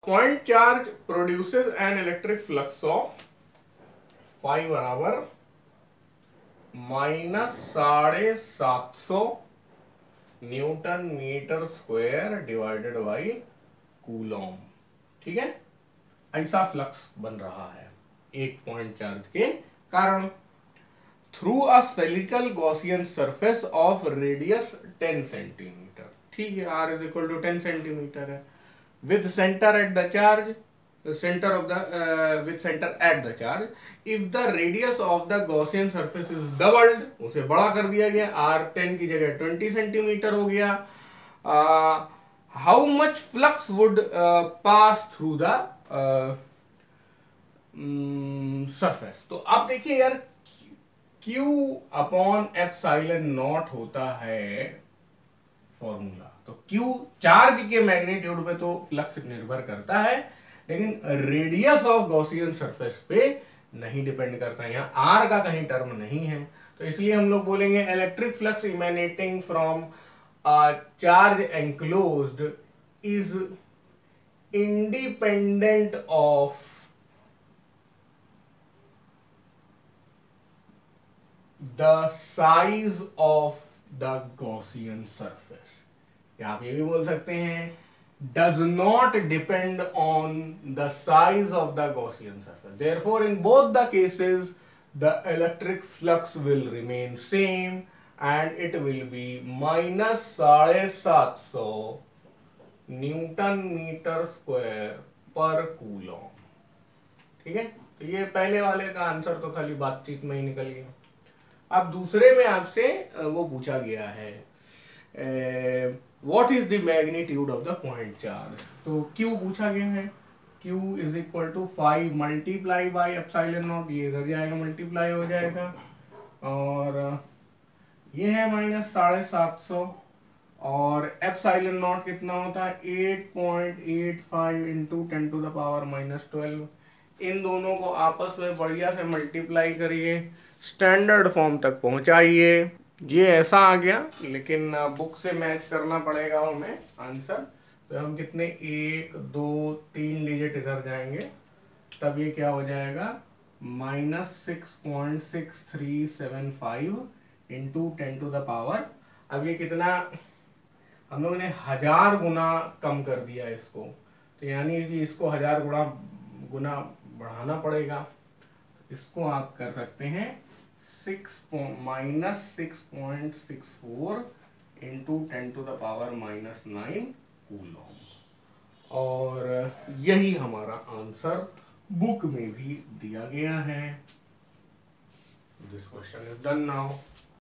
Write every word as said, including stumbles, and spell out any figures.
Point charge produces an electric flux of five बराबर minus साढ़े सात सौ newton metre square divided by coulomb. ठीक है, ऐसा फ्लक्स बन रहा है एक पॉइंट चार्ज के कारण through a spherical Gaussian surface of radius ten centimetre. ठीक है, r is equal to ten centimetre है with centre at the charge centre of the with centre at the charge. If the radius of the Gaussian surface is doubled, उसे बड़ा कर दिया गया, r ten की जगह ट्वेंटी सेंटीमीटर हो गया। How much flux would pass through the surface. तो आप देखिए यार, Q अपॉन एप्सिलॉन नॉट होता है फॉर्मूला। तो Q चार्ज के मैग्नीट्यूड पे तो फ्लक्स निर्भर करता है, लेकिन रेडियस ऑफ गॉसियन सरफेस पे नहीं डिपेंड करता है। यहाँ R का कहीं टर्म नहीं है, तो इसलिए हम लोग बोलेंगे electric flux emanating from charge enclosed is independent of the size of the Gaussian surface। या आप ये भी बोल सकते हैं does not depend on the size of the Gaussian surface, therefore in both the cases the electric flux will remain same and it will be minus साढ़े सात सौ न्यूटन मीटर स्क्वायर पर कूलॉम। ठीक है, तो ये पहले वाले का आंसर तो खाली बातचीत में ही निकल गया। अब दूसरे में आपसे वो पूछा गया है what is the magnitude of the point charge. तो Q पूछा गया है, Q is equal to five multiply by epsilon naught, ये इधर जाएगा मल्टीप्लाई हो जाएगा, और ये है माइनस साढ़े सात सौ, और एप्सिलॉन नॉट कितना होता है eight point eight five into ten to the power minus twelve. इन दोनों को आपस में बढ़िया से मल्टीप्लाई करिए, स्टैंडर्ड फॉर्म तक पहुंचाइए। ये ऐसा आ गया, लेकिन बुक से मैच करना पड़ेगा हमें आंसर। तो हम कितने, एक दो तीन डिजिट इधर जाएंगे, तब ये क्या हो जाएगा minus six point six three seven five into ten to the power. अब ये कितना, हम लोगों ने हजार गुना कम कर दिया इसको, तो यानी कि इसको हजार गुना गुना बढ़ाना पड़ेगा। इसको आप कर सकते हैं six minus six point six four into ten to the power minus nine coulomb, और यही हमारा आंसर बुक में भी दिया गया है। This question is done now.